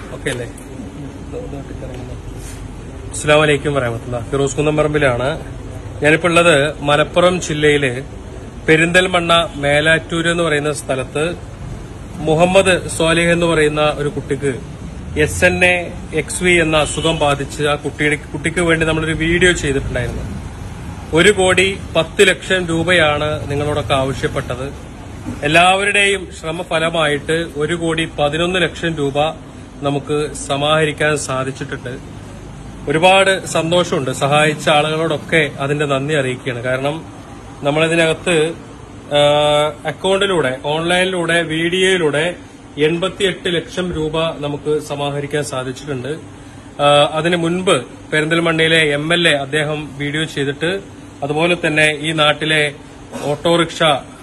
Okay അല്ലേ? അസ്സലാമു അലൈക്കും വറഹ്മത്തുള്ളാഹി. ഫിറോസ് കുന്നംപറമ്പിലാണ്. ഞാനിപ്പോൾ ഉള്ളത് മലപ്പുറം ജില്ലയില് പെരിന്തൽമണ്ണ മേലാറ്റൂര് എന്ന് പറയുന്ന സ്ഥലത്ത് മുഹമ്മദ് സ്വാലിഹ് എന്ന് പറയുന്ന ഒരു കുട്ടിക്ക് SNA-XV എന്ന അസുഖം ബാധിച്ച് ആ കുട്ടിക്ക് വേണ്ടി നമ്മളൊരു വീഡിയോ ചെയ്തിട്ടുണ്ടായിരുന്നു. 1,10,00,000 രൂപയാണ് നിങ്ങളോടൊക്കെ ആവശ്യപ്പെട്ടത്. എല്ലാവരുടെയും ശ്രമഫലമായിട്ട് 1,11,00,000 രൂപ നമുക്ക് സമാഹരിക്കാൻ സാധിച്ചിട്ടുണ്ട്. ഒരുപാട് സന്തോഷമുണ്ട്. സഹായിച്ച ആളുകളോടൊക്കെ അതിന്റെ നന്ദി അറിയിക്കുകയാണ്. കാരണം നമ്മളിതിനകത്ത് അക്കൌണ്ടിലൂടെ, ഓൺലൈനിലൂടെ, വീഡിയോയിലൂടെ 88 ലക്ഷം രൂപ നമുക്ക് സമാഹരിക്കാൻ സാധിച്ചിട്ടുണ്ട്. അതിന് മുൻപ് പെരിന്തൽമണ്ണയിലെ MLA അദ്ദേഹം വീഡിയോ ചെയ്തിട്ട്, അതുപോലെ തന്നെ ഈ നാട്ടിലെ ഓട്ടോറിക്ഷ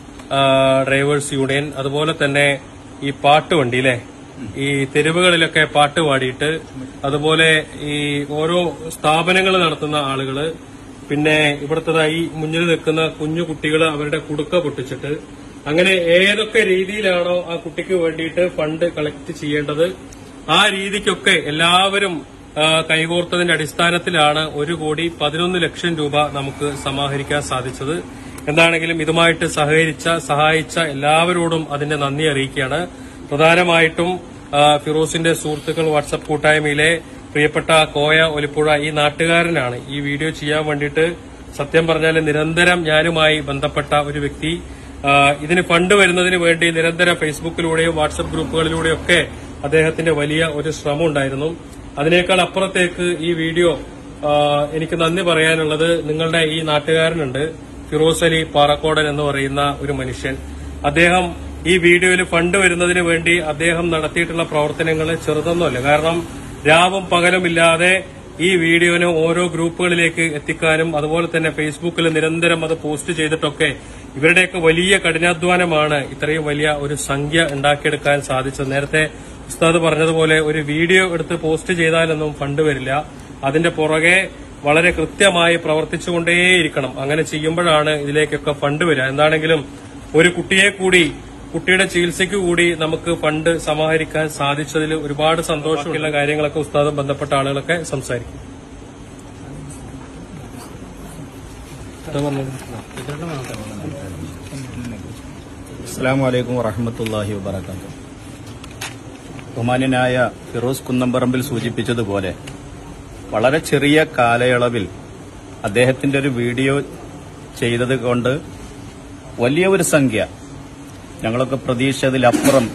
ഡ്രൈവേഴ്സ് യൂണിയൻ, അതുപോലെ തന്നെ ഈ പാട്ടുവണ്ടിയിലെ ഈ തെരുവുകളിലൊക്കെ പാട്ട് പാടിയിട്ട്, അതുപോലെ ഈ ഓരോ സ്ഥാപനങ്ങൾ നടത്തുന്ന ആളുകള്, പിന്നെ ഇവിടുത്തെ മുന്നിൽ നിൽക്കുന്ന കുഞ്ഞു കുട്ടികൾ അവരുടെ കുടുക്ക പൊട്ടിച്ചിട്ട്, അങ്ങനെ ഏതൊക്കെ രീതിയിലാണോ ആ കുട്ടിക്ക് വേണ്ടിയിട്ട് ഫണ്ട് കളക്ട് ചെയ്യേണ്ടത് ആ രീതിക്കൊക്കെ എല്ലാവരും കൈകോർത്തതിന്റെ അടിസ്ഥാനത്തിലാണ് 1,11,00,000 രൂപ നമുക്ക് സമാഹരിക്കാൻ സാധിച്ചത്. എന്താണെങ്കിലും ഇതുമായിട്ട് സഹായിച്ച എല്ലാവരോടും അതിന്റെ നന്ദി അറിയിക്കുകയാണ്. പ്രധാനമായിട്ടും ഫിറോസിന്റെ സുഹൃത്തുക്കൾ വാട്സപ്പ് കൂട്ടായ്മയിലെ പ്രിയപ്പെട്ട കോയ ഒലിപ്പുഴ ഈ നാട്ടുകാരനാണ് ഈ വീഡിയോ ചെയ്യാൻ വേണ്ടിയിട്ട് സത്യം പറഞ്ഞാൽ നിരന്തരം ഞാനുമായി ബന്ധപ്പെട്ട ഒരു വ്യക്തി. ഇതിന് ഫണ്ട് വരുന്നതിന് വേണ്ടി നിരന്തരം ഫേസ്ബുക്കിലൂടെയും വാട്സപ്പ് ഗ്രൂപ്പുകളിലൂടെയും ഒക്കെ അദ്ദേഹത്തിന്റെ വലിയ ഒരു ശ്രമം ഉണ്ടായിരുന്നു. അതിനേക്കാൾ അപ്പുറത്തേക്ക് ഈ വീഡിയോ എനിക്ക് നന്ദി പറയാനുള്ളത് നിങ്ങളുടെ ഈ നാട്ടുകാരനുണ്ട്, ഫിറോസ് അലി പാറക്കോടൻ എന്ന് പറയുന്ന ഒരു മനുഷ്യൻ. അദ്ദേഹം ഈ വീഡിയോയിൽ ഫണ്ട് വരുന്നതിന് വേണ്ടി അദ്ദേഹം നടത്തിയിട്ടുള്ള പ്രവർത്തനങ്ങൾ ചെറുതൊന്നുമല്ല. കാരണം രാവും പകലുമില്ലാതെ ഈ വീഡിയോനെ ഓരോ ഗ്രൂപ്പുകളിലേക്ക് എത്തിക്കാനും, അതുപോലെ തന്നെ ഫേസ്ബുക്കിൽ നിരന്തരം അത് പോസ്റ്റ് ചെയ്തിട്ടൊക്കെ ഇവരുടെയൊക്കെ വലിയ കഠിനാധ്വാനമാണ് ഇത്രയും വലിയ ഒരു സംഖ്യ ഉണ്ടാക്കിയെടുക്കാൻ സാധിച്ചത്. നേരത്തെ ഉസ്താദ് പറഞ്ഞതുപോലെ ഒരു വീഡിയോ എടുത്ത് പോസ്റ്റ് ചെയ്താലൊന്നും ഫണ്ട് വരില്ല. അതിന്റെ പുറകെ വളരെ കൃത്യമായി പ്രവർത്തിച്ചുകൊണ്ടേയിരിക്കണം. അങ്ങനെ ചെയ്യുമ്പോഴാണ് ഇതിലേക്കൊക്കെ ഫണ്ട് വരിക. എന്താണെങ്കിലും ഒരു കുട്ടിയുടെ ചികിത്സയ്ക്ക് കൂടി നമുക്ക് ഫണ്ട് സമാഹരിക്കാൻ സാധിച്ചതിൽ ഒരുപാട് സന്തോഷമുള്ള കാര്യങ്ങളൊക്കെ ഉസ്താദും ബന്ധപ്പെട്ട ആളുകളൊക്കെ സംസാരിക്കും. അസ്സലാമു അലൈക്കും വറഹ്മത്തുള്ളാഹി വബറകാതുഹു. ബഹുമാന്യനായ ഫിറോസ് കുന്നംപറമ്പിൽ സൂചിപ്പിച്ചതുപോലെ വളരെ ചെറിയ കാലയളവിൽ അദ്ദേഹത്തിന്റെ ഒരു വീഡിയോ ചെയ്തത് കൊണ്ട് വലിയ ഒരു സംഖ്യ, ഞങ്ങളൊക്കെ പ്രതീക്ഷിച്ചതിലപ്പുറം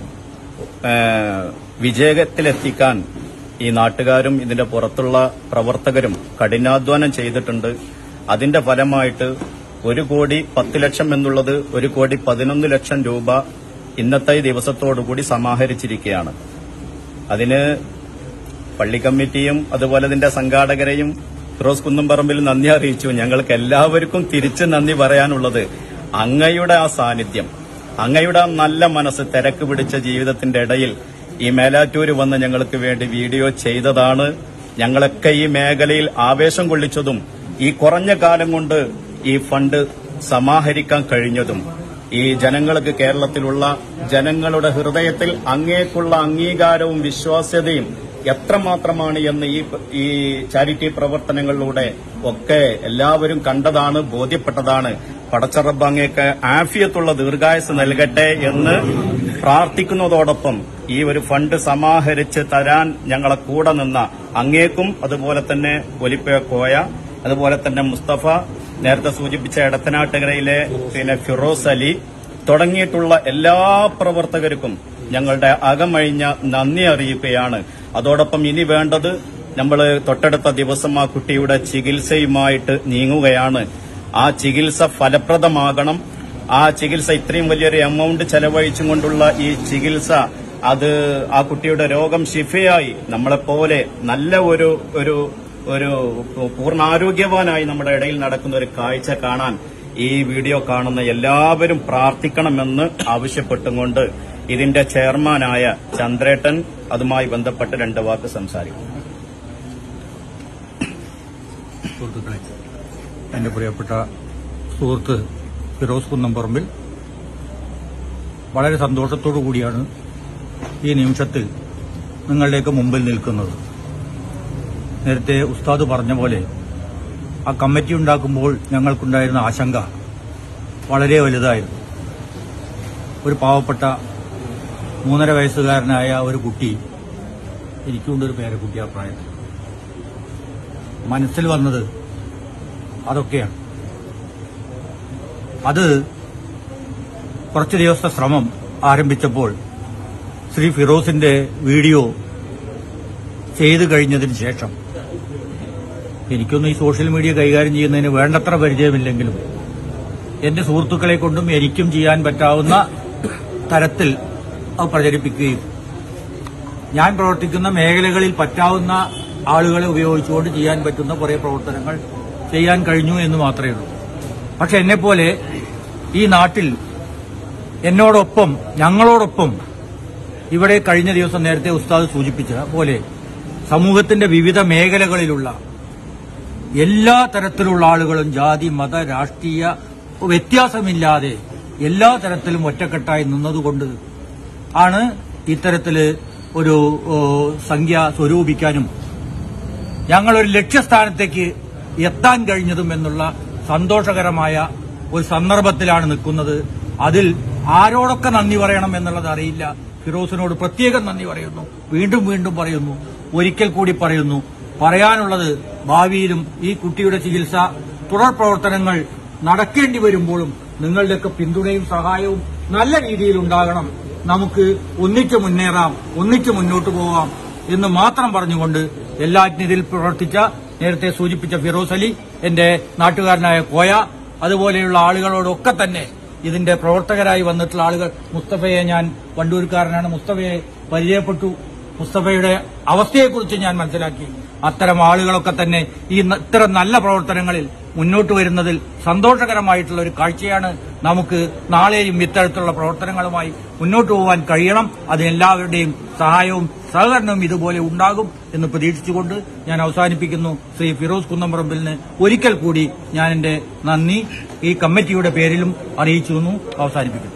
വിജയത്തിലെത്തിക്കാൻ ഈ നാട്ടുകാരും ഇതിന്റെ പുറത്തുള്ള പ്രവർത്തകരും കഠിനാധ്വാനം ചെയ്തിട്ടുണ്ട്. അതിന്റെ ഫലമായിട്ട് 1,10,00,000 എന്നുള്ളത് 1,11,00,000 രൂപ ഇന്നത്തെ ദിവസത്തോടുകൂടി സമാഹരിച്ചിരിക്കുകയാണ്. അതിന് പള്ളി കമ്മിറ്റിയും അതുപോലെ ഇതിന്റെ സംഘാടകരെയും ഫിറോസ് കുന്നംപറമ്പിൽ നന്ദി അറിയിച്ചു. ഞങ്ങൾക്ക് എല്ലാവർക്കും തിരിച്ച് നന്ദി പറയാനുള്ളത് അങ്ങയുടെ ആ സാന്നിധ്യം, അങ്ങയുടെ ആ നല്ല മനസ്സ്, തിരക്ക് പിടിച്ച ജീവിതത്തിന്റെ ഇടയിൽ ഈ മേലാറ്റൂര് വന്ന് ഞങ്ങൾക്ക് വേണ്ടി വീഡിയോ ചെയ്തതാണ് ഞങ്ങളൊക്കെ ഈ മേഖലയിൽ ആവേശം കൊള്ളിച്ചതും ഈ കുറഞ്ഞ കാലം കൊണ്ട് ഈ ഫണ്ട് സമാഹരിക്കാൻ കഴിഞ്ഞതും. ഈ ജനങ്ങൾക്ക്, കേരളത്തിലുള്ള ജനങ്ങളുടെ ഹൃദയത്തിൽ അങ്ങേക്കുള്ള അംഗീകാരവും വിശ്വാസ്യതയും എത്രമാത്രമാണ് എന്ന് ഈ ചാരിറ്റി പ്രവർത്തനങ്ങളിലൂടെ ഒക്കെ എല്ലാവരും കണ്ടതാണ്, ബോധ്യപ്പെട്ടതാണ്. പടച്ചറബ് അങ്ങേക്ക് ആഫിയത്തുള്ള ദീർഘായുസ് നൽകട്ടെ എന്ന് പ്രാർത്ഥിക്കുന്നതോടൊപ്പം ഈ ഒരു ഫണ്ട് സമാഹരിച്ച് തരാൻ ഞങ്ങളെ കൂടെ നിന്ന അങ്ങേക്കും, അതുപോലെ തന്നെ ഒലിപ്പ കോയ, അതുപോലെ തന്നെ മുസ്തഫ, നേരത്തെ സൂചിപ്പിച്ച എടത്തനാട്ടുകരയിലെ ഫിറോസ് അലി തുടങ്ങിയിട്ടുള്ള എല്ലാ പ്രവർത്തകർക്കും ഞങ്ങളുടെ അകമഴിഞ്ഞ നന്ദി അറിയിക്കുകയാണ്. അതോടൊപ്പം ഇനി വേണ്ടത്, നമ്മൾ തൊട്ടടുത്ത ദിവസം ആ കുട്ടിയുടെ ചികിത്സയുമായിട്ട് നീങ്ങുകയാണ്. ആ ചികിത്സ ഫലപ്രദമാകണം. ആ ചികിത്സ ഇത്രയും വലിയൊരു എമൗണ്ട് ചെലവഴിച്ചും കൊണ്ടുള്ള ഈ ചികിത്സ, അത് ആ കുട്ടിയുടെ രോഗം ശിഫയായി നമ്മളെപ്പോലെ നല്ല ഒരു പൂർണ്ണാരോഗ്യവാനായി നമ്മുടെ ഇടയിൽ നടക്കുന്ന ഒരു കാഴ്ച കാണാൻ ഈ വീഡിയോ കാണുന്ന എല്ലാവരും പ്രാർത്ഥിക്കണമെന്ന് ആവശ്യപ്പെട്ടുകൊണ്ട് ഇതിന്റെ ചെയർമാനായ ചന്ദ്രേട്ടൻ അതുമായി ബന്ധപ്പെട്ട് 2 വാക്ക് സംസാരിക്കും. എന്റെ പ്രിയപ്പെട്ട സുഹൃത്ത് ഫിറോസ് കുന്നംപറമ്പിൽ, വളരെ സന്തോഷത്തോടു കൂടിയാണ് ഈ നിമിഷത്തിൽ നിങ്ങളുടെയൊക്കെ മുമ്പിൽ നിൽക്കുന്നത്. നേരത്തെ ഉസ്താദ് പറഞ്ഞ പോലെ ആ കമ്മിറ്റി ഉണ്ടാക്കുമ്പോൾ ഞങ്ങൾക്കുണ്ടായിരുന്ന ആശങ്ക വളരെ വലുതായിരുന്നു. ഒരു പാവപ്പെട്ട 3.5 വയസ്സുകാരനായ ഒരു കുട്ടി, എനിക്കുണ്ടൊരു പേരക്കുട്ടി ആ പ്രായത്തിൽ, മനസ്സിൽ വന്നത് അതൊക്കെയാണ്. അത് കുറച്ചു ദിവസത്തെ ശ്രമം ആരംഭിച്ചപ്പോൾ ശ്രീ ഫിറോസിന്റെ വീഡിയോ ചെയ്തു കഴിഞ്ഞതിന് ശേഷം, എനിക്കൊന്നും ഈ സോഷ്യൽ മീഡിയ കൈകാര്യം ചെയ്യുന്നതിന് വേണ്ടത്ര പരിചയമില്ലെങ്കിലും എന്റെ സുഹൃത്തുക്കളെ കൊണ്ടും എനിക്കും ചെയ്യാൻ പറ്റാവുന്ന തരത്തിൽ അത് പ്രചരിപ്പിക്കുകയും ഞാൻ പ്രവർത്തിക്കുന്ന മേഖലകളിൽ പറ്റാവുന്ന ആളുകളെ ഉപയോഗിച്ചുകൊണ്ട് ചെയ്യാൻ പറ്റുന്ന കുറെ പ്രവർത്തനങ്ങൾ ചെയ്യാൻ കഴിഞ്ഞു എന്ന് മാത്രമേ ഉള്ളൂ. പക്ഷെ എന്നെപ്പോലെ ഈ നാട്ടിൽ എന്നോടൊപ്പം, ഞങ്ങളോടൊപ്പം ഇവിടെ കഴിഞ്ഞ ദിവസം നേരത്തെ ഉസ്താദ് സൂചിപ്പിച്ച പോലെ സമൂഹത്തിന്റെ വിവിധ മേഖലകളിലുള്ള എല്ലാ തരത്തിലുള്ള ആളുകളും ജാതി, മത, രാഷ്ട്രീയ വ്യത്യാസമില്ലാതെ എല്ലാ തരത്തിലും ഒറ്റക്കെട്ടായി നിന്നതുകൊണ്ട് ആണ് ഇത്തരത്തില് ഒരു സംഖ്യ സ്വരൂപിക്കാനും ഞങ്ങളൊരു ലക്ഷ്യസ്ഥാനത്തേക്ക് എത്താൻ കഴിഞ്ഞതും എന്നുള്ള സന്തോഷകരമായ ഒരു സന്ദർഭത്തിലാണ് നിൽക്കുന്നത്. അതിൽ ആരോടൊക്കെ നന്ദി പറയണം എന്നുള്ളത് അറിയില്ല. ഫിറോസിനോട് പ്രത്യേകം നന്ദി പറയുന്നു, വീണ്ടും വീണ്ടും പറയുന്നു, ഒരിക്കൽ കൂടി പറയുന്നു. പറയാനുള്ളത്, ഭാവിയിലും ഈ കുട്ടിയുടെ ചികിത്സ തുടർ പ്രവർത്തനങ്ങൾ നടക്കേണ്ടി വരുമ്പോഴും നിങ്ങളുടെയൊക്കെ പിന്തുണയും സഹായവും നല്ല രീതിയിൽ ഉണ്ടാകണം. നമുക്ക് ഒന്നിച്ചു മുന്നേറാം, ഒന്നിച്ചു മുന്നോട്ട് പോകാം എന്ന് മാത്രം പറഞ്ഞുകൊണ്ട് എല്ലാറ്റിനും ഇതിൽ പ്രവർത്തിച്ച, നേരത്തെ സൂചിപ്പിച്ച ഫിറോസ് അലി, എന്റെ നാട്ടുകാരനായ കോയ, അതുപോലെയുള്ള ആളുകളോടൊക്കെ തന്നെ ഇതിന്റെ പ്രവർത്തകരായി വന്നിട്ടുള്ള ആളുകൾ, മുസ്തഫയെ, ഞാൻ വണ്ടൂർക്കാരനാണ്, മുസ്തഫയെ പരിചയപ്പെട്ടു, മുസ്തഫയുടെ അവസ്ഥയെക്കുറിച്ച് ഞാൻ മനസ്സിലാക്കി. അത്തരം ആളുകളൊക്കെ തന്നെ ഈ ഇത്തരം നല്ല പ്രവർത്തനങ്ങളിൽ മുന്നോട്ട് വരുന്നതിൽ സന്തോഷകരമായിട്ടുള്ള ഒരു കാഴ്ചയാണ്. നമുക്ക് നാളെയും ഇത്തരത്തിലുള്ള പ്രവർത്തനങ്ങളുമായി മുന്നോട്ട് പോകാൻ കഴിയണം. അതിനെല്ലാവരുടെയും സഹായവും സഹകരണവും ഇതുപോലെ ഉണ്ടാകും എന്ന് പ്രതീക്ഷിച്ചുകൊണ്ട് ഞാൻ അവസാനിപ്പിക്കുന്നു. ശ്രീ ഫിറോസ് കുന്നംപറമ്പിലിന് ഒരിക്കൽ കൂടി ഞാൻ എന്റെ നന്ദി ഈ കമ്മിറ്റിയുടെ പേരിലും അറിയിച്ചു അവസാനിപ്പിക്കുന്നു.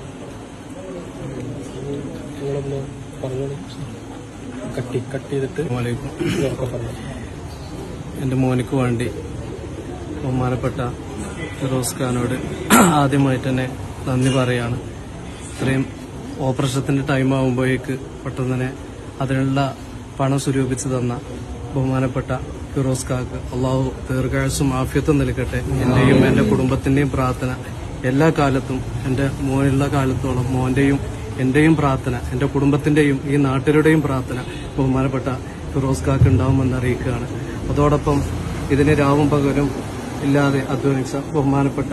എന്റെ മോനിക്ക് വേണ്ടി ബഹുമാനപ്പെട്ട ഫിറോസ് ഖാനോട് ആദ്യമായിട്ട് തന്നെ നന്ദി പറയാണ്. ഇത്രയും ഓപ്പറേഷത്തിന്റെ ടൈം ആകുമ്പോഴേക്ക് പെട്ടെന്ന് തന്നെ അതിനുള്ള പണം സ്വരൂപിച്ചു തന്ന ബഹുമാനപ്പെട്ട ഫിറോസ് ഖാക്ക് അള്ളാഹു ദീർഘായുസ്സും ആഫിയത്തും നൽകട്ടെ. എന്റെയും എന്റെ കുടുംബത്തിന്റെയും പ്രാർത്ഥന എല്ലാ കാലത്തും, എന്റെ മോനുള്ള കാലത്തോളം മോന്റെയും എന്റെയും പ്രാർത്ഥന, എന്റെ കുടുംബത്തിന്റെയും ഈ നാട്ടിലുടെയും പ്രാർത്ഥന ബഹുമാനപ്പെട്ട ഫിറോസ് ഖാക്ക് ഉണ്ടാവുമെന്ന് അറിയിക്കുകയാണ്. അതോടൊപ്പം ഇതിന് രാവും പകലും ഇല്ലാതെ അധ്വാനിച്ച ബഹുമാനപ്പെട്ട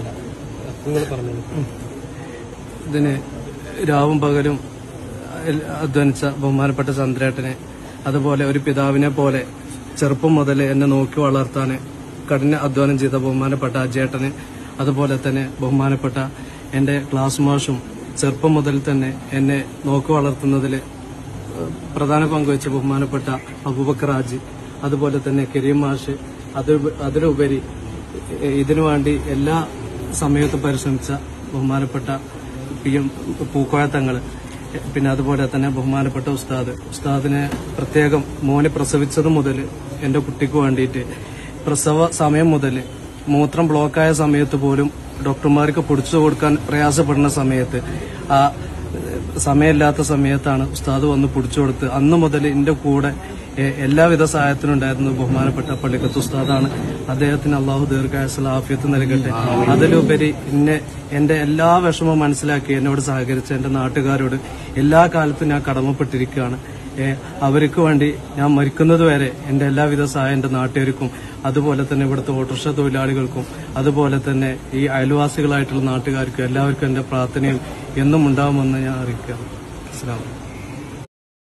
ഇതിന് രാവും പകലും അധ്വാനിച്ച ബഹുമാനപ്പെട്ട ചന്ദ്രേട്ടനെ, അതുപോലെ ഒരു പിതാവിനെ പോലെ ചെറുപ്പം മുതൽ എന്നെ നോക്കി വളർത്താൻ കഠിന അധ്വാനം ചെയ്ത ബഹുമാനപ്പെട്ട അജേട്ടന്, അതുപോലെ തന്നെ ബഹുമാനപ്പെട്ട എന്റെ ക്ലാസ് മാഷും ചെറുപ്പം മുതൽ തന്നെ എന്നെ നോക്കി വളർത്തുന്നതിൽ പ്രധാന പങ്കുവച്ച ബഹുമാനപ്പെട്ട അബൂബക്കർ ഹാജി, അതുപോലെ തന്നെ കരീം മാഷ്, അതിലുപരി ഇതിനുവേണ്ടി എല്ലാ സമയത്തും പരിശ്രമിച്ച ബഹുമാനപ്പെട്ട PM പൂക്കോയ തങ്ങൾ, പിന്നെ അതുപോലെ തന്നെ ബഹുമാനപ്പെട്ട ഉസ്താദിനെ പ്രത്യേകം മോനെ പ്രസവിച്ചത് മുതൽ എന്റെ കുട്ടിക്ക് വേണ്ടിയിട്ട് പ്രസവ സമയം മുതൽ മൂത്രം ബ്ലോക്കായ സമയത്ത് പോലും ഡോക്ടർമാർക്ക് പൊടിച്ചു കൊടുക്കാൻ പ്രയാസപ്പെടുന്ന സമയത്ത്, ആ സമയമില്ലാത്ത സമയത്താണ് ഉസ്താദ് വന്ന് പൊടിച്ചു കൊടുത്ത് അന്ന് മുതൽ എന്റെ കൂടെ എല്ലാവിധ സഹായത്തിനും ഉണ്ടായിരുന്നു ബഹുമാനപ്പെട്ട പള്ളിക്കത്ത് ഉസ്താദാണ്. അദ്ദേഹത്തിന് അള്ളാഹു ദീർഘായുസ്സുള്ള ആഫിയത്ത് നൽകട്ടെ. അതിലുപരി എന്റെ എല്ലാ വിഷമവും മനസ്സിലാക്കി എന്നോട് സഹകരിച്ച എന്റെ നാട്ടുകാരോട് എല്ലാ കാലത്തും ഞാൻ കടമപ്പെട്ടിരിക്കുകയാണ്. അവർക്ക് വേണ്ടി ഞാൻ മരിക്കുന്നതുവരെ എന്റെ എല്ലാവിധ സഹായം എന്റെ നാട്ടുകാർക്കും, അതുപോലെ തന്നെ ഇവിടുത്തെ ഓട്ടോറിക്ഷ തൊഴിലാളികൾക്കും, അതുപോലെ തന്നെ ഈ അയൽവാസികളായിട്ടുള്ള നാട്ടുകാർക്കും എല്ലാവർക്കും എന്റെ പ്രാർത്ഥനയും എന്നും ഉണ്ടാവുമെന്ന് ഞാൻ അറിയിക്കുകയാണ്. അസ്സലാമു അലൈക്കും.